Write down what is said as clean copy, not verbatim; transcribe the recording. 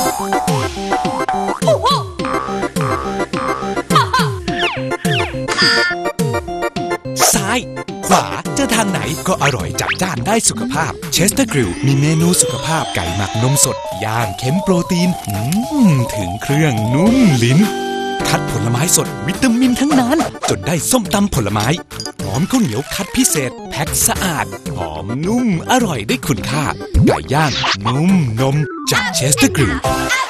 ซ้ายขวาจะทางไหนก็อร่อยจัดจ้านได้สุขภาพเชสเตอร์กริลมีเมนูสุขภาพไก่หมักนมสดย่างเค็มโปรตีนถึงเครื่องนุ่มลิ้นคัดผลไม้สดวิตามินทั้งนั้นจนได้ส้มตำผลไม้หอมข้าวเหนียวคัดพิเศษแพ็คสะอาดหอมนุ่มอร่อยได้คุณค่าไก่ย่างนุ่มนมจากเชสเตอร์กริล